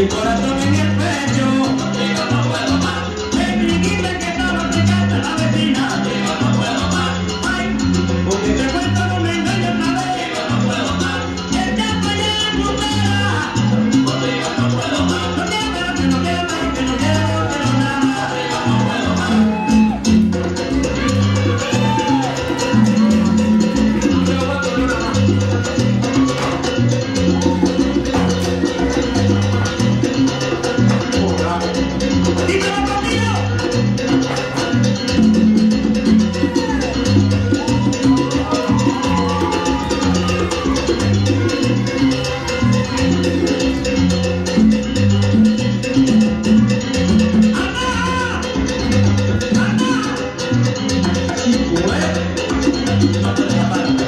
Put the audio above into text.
Mi corazón en el pecho, contigo no puedo más. El grillito que estaba pegando a la vecina, contigo no puedo más. Ay, porque te cuento no me engaño otra vez, contigo no puedo más. El chapo ya la putera, contigo no puedo más. No quiero más, que no quiero más, que no quiero nada, contigo no puedo más. Chico, no te dejas